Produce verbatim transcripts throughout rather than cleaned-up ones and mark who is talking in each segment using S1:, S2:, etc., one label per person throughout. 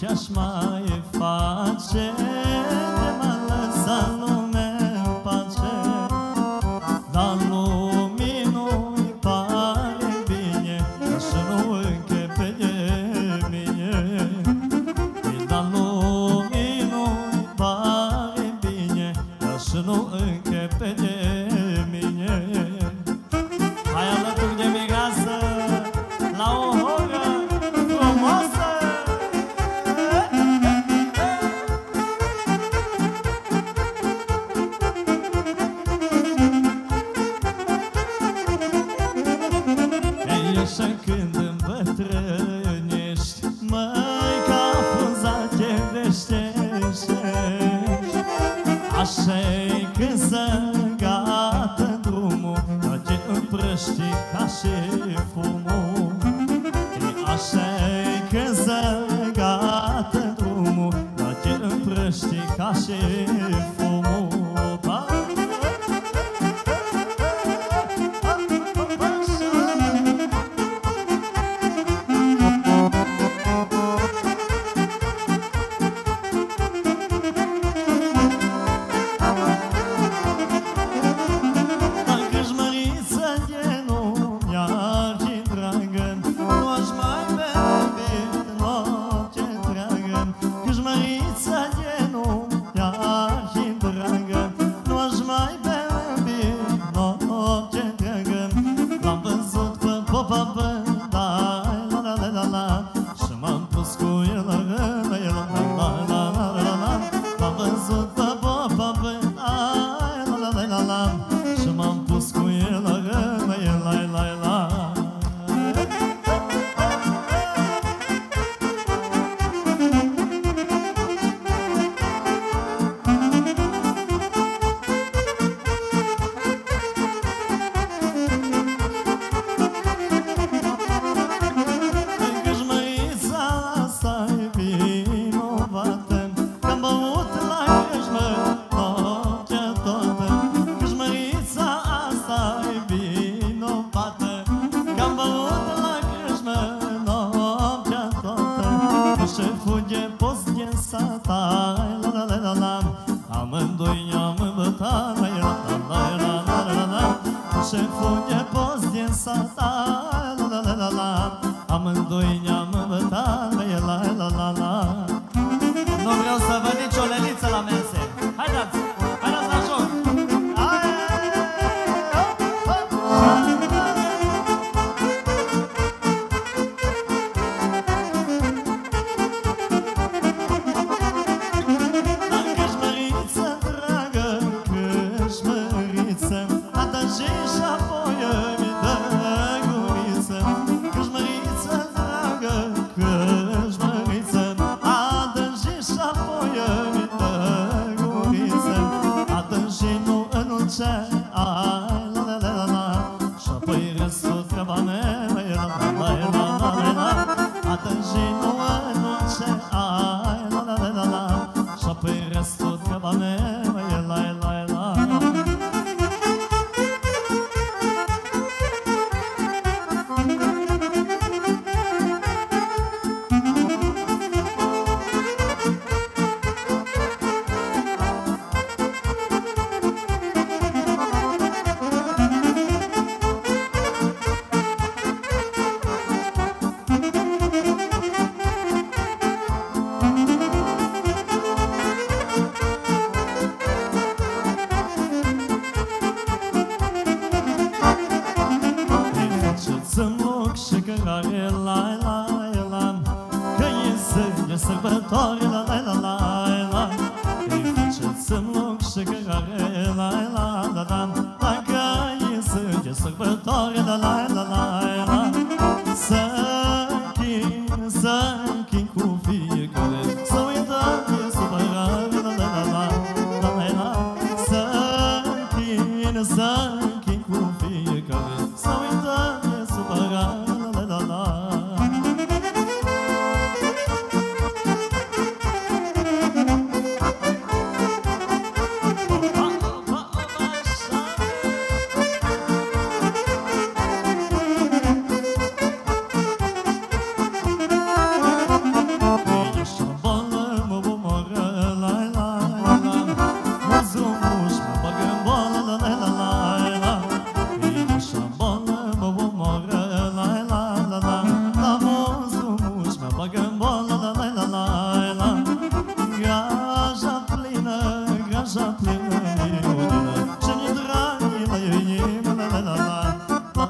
S1: ce-aș mai face, de m-a lăsat lumea în pace. Dar lumii nu-i pare bine ca să nu închepe de mine. Dar lumii nu-i pare bine ca să nu închepe de mine. Hai alături de mireasă la o horă frumoasă. Ei, așa când îmbătrânești, măi, ca frunza te veștești. Așa-i când să gata drumul, te împrăști ca și fumul. Așa-i când să gata drumul, te împrăști ca și fumul. Amândoi ne-am învățat, la la la la. Nu vreau să văd nicio leliță la mese. Haideți, haideți la joc. Câșmăriță, dragă, câșmăriță, atași și apoi îmi dă guriță. Câșmăriță, dragă, câșmăriță, adânci și apoi îmi dă guriță. Adânci nu înulce, ai la la la la, și apoi restul treaba mea, la la la la la la. Adânci nu înulce, ai la la la la, și apoi restul treaba mea, la la la la. Sărbători, la la la la la. Îi faceți-mi loc și cărare, la la la la. Dacă e sânge, sărbători, la la la la la. Să închin, să închin cu fiecare, să uităm de supărare, la la la la la la. Să închin, să închin cu fiecare, să uităm de supărare, la la la la.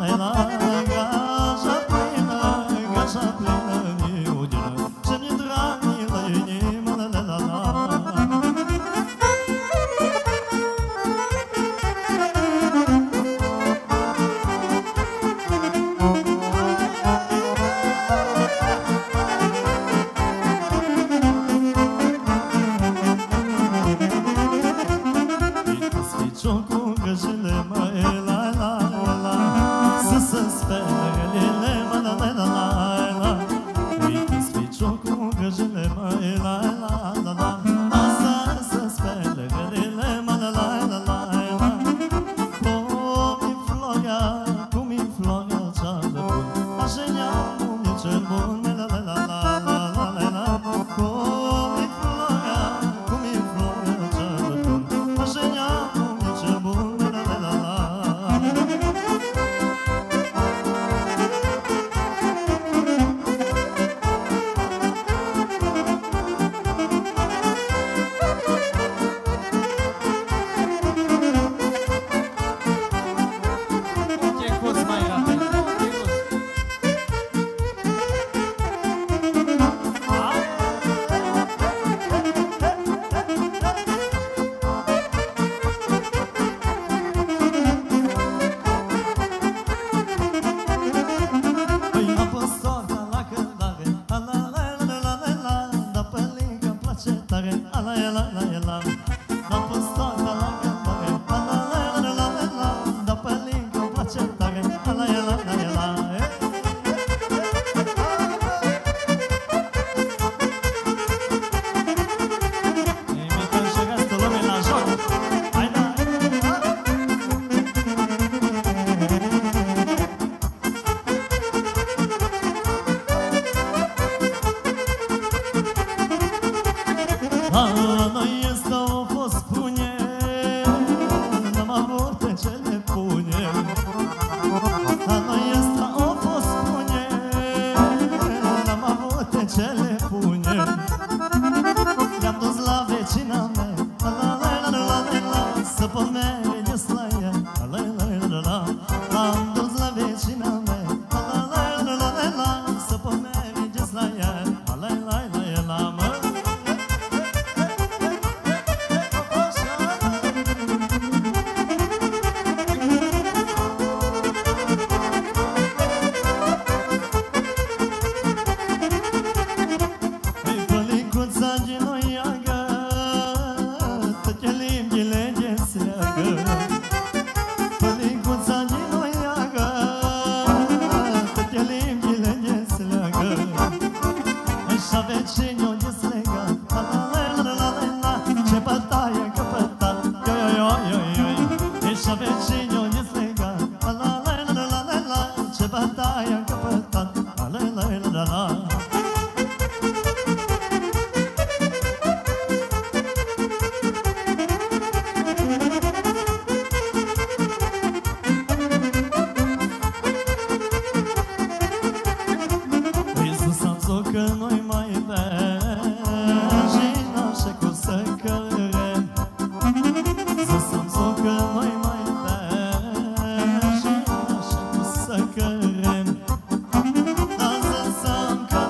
S1: Some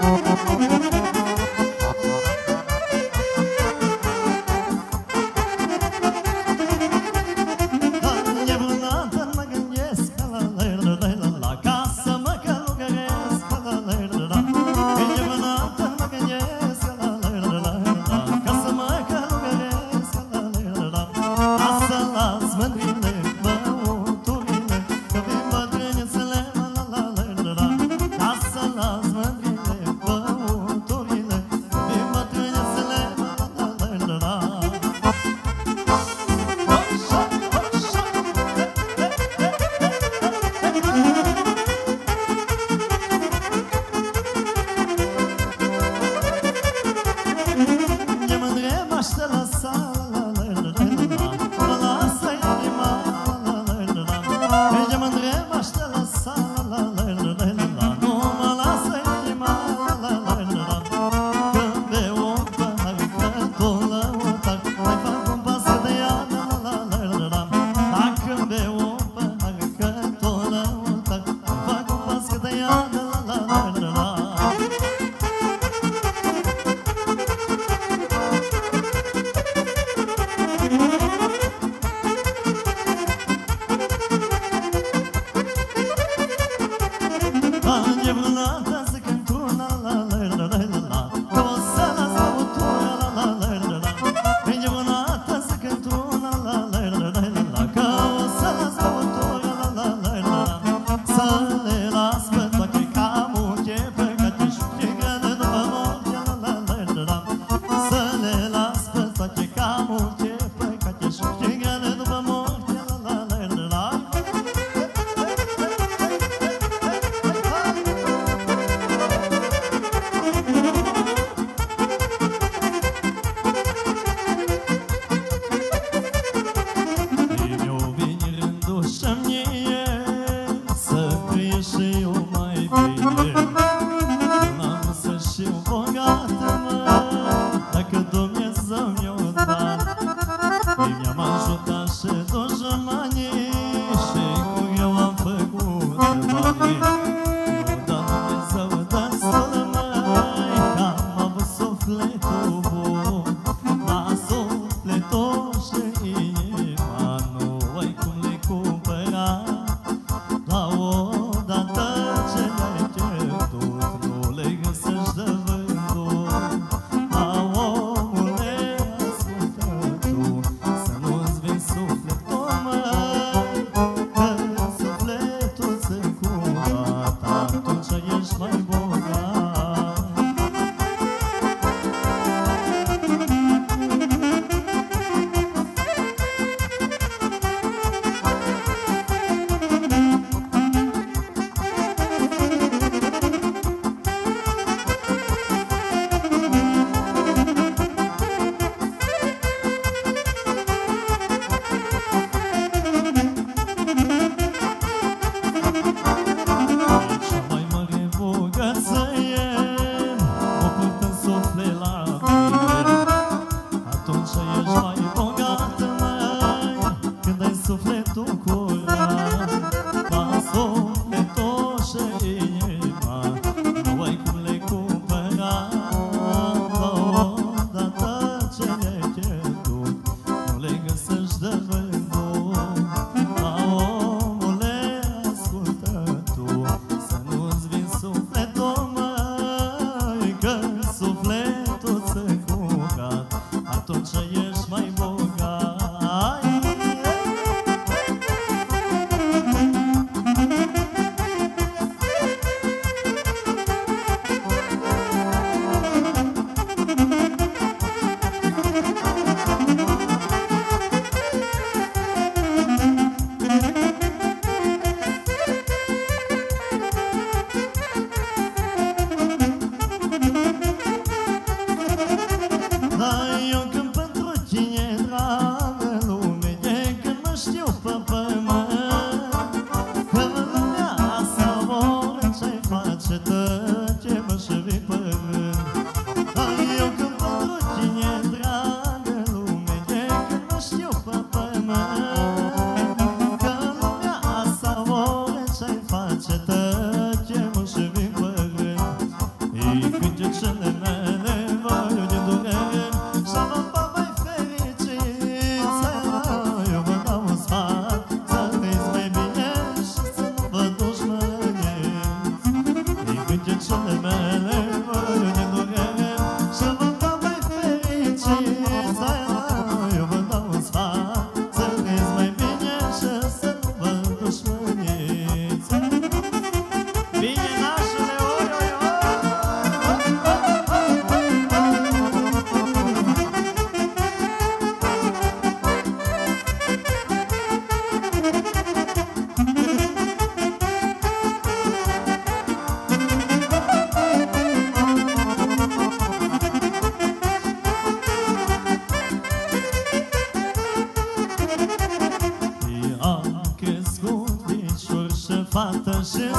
S1: face tăce, mă și vin pe rând.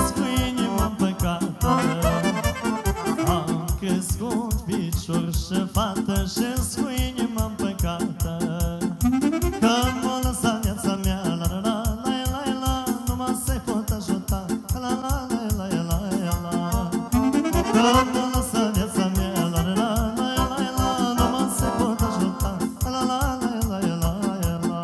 S1: cu inima împăcată. Am crescut picior și fată și-s cu inima împăcată. Că m-a lăsat viața mea, la la la la la la, numai să-i pot ajuta, la la la la la la la. Că m-a lăsat viața mea, la la la la la la, numai să-i pot ajuta, la la la la la la la.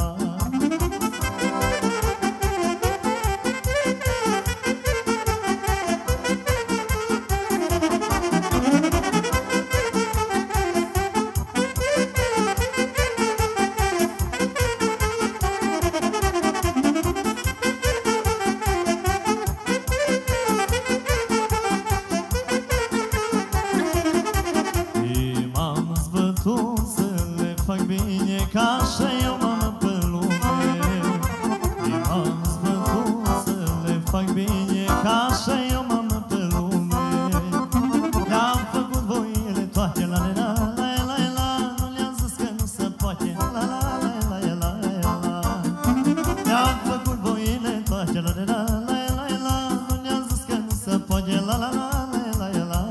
S1: M-am zbătut să le fac bine, ca așa eu m-am pe lume. M-am zbătut să le fac bine, ca așa eu m-am pe lume. Le-am făcut voile toate, la la la la la la, nu le-am zis că nu se poate, la la la la la la la. Le-am făcut voile toate, la la la la la la, nu le-am zis că nu se poate, la la la la la la la.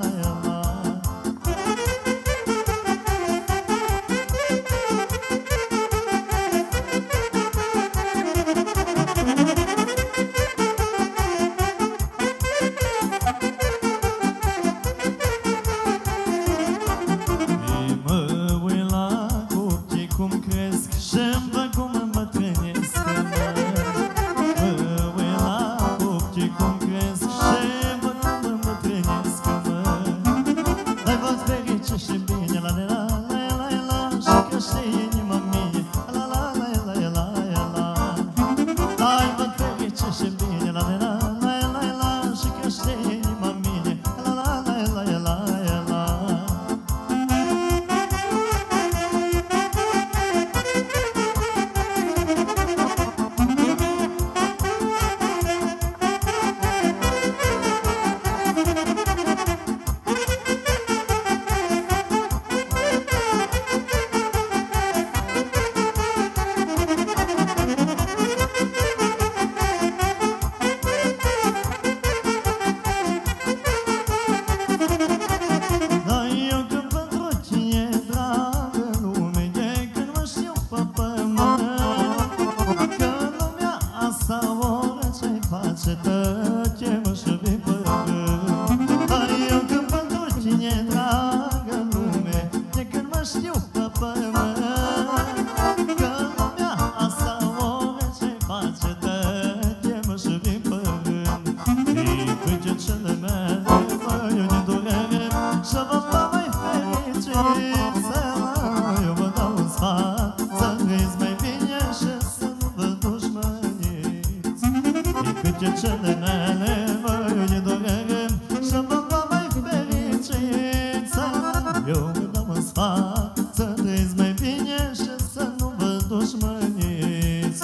S1: Cele mele mă e durere, să vă va mai fericiți. Eu vă dau un sfat, să trăiți mai bine și să nu vă dușmăniți.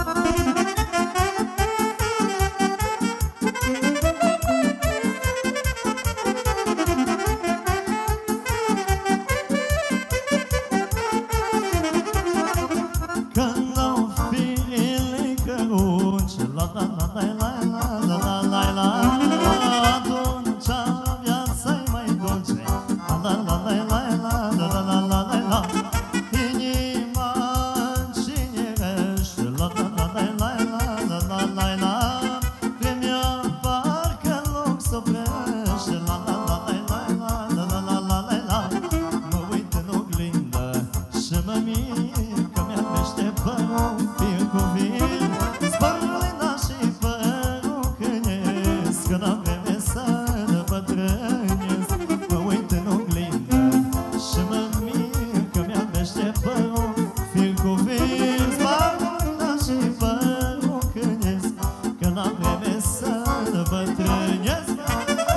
S1: Când au firile căruci, la la la la la la la la la, atunci viața-i mai dulce, la la la la la la la la la la la. Inima încinerește, la la la la la la la la la. Vremea parcă loc s-oprește, la la la la la la la la la la la. Mă uit în oglindă și mă mir că mi-amește părul fir cu fir. Spărulina și părul câinesc, că n-am vreme să ne bătrânesc. Mă uit în oglindă și mă mir că mi-amește părul fir cu fir. Spărulina și părul câinesc, că n-am vreme să ne bătrânesc.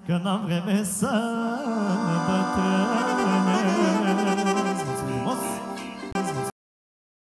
S1: că n-am vreme să ne bătrân.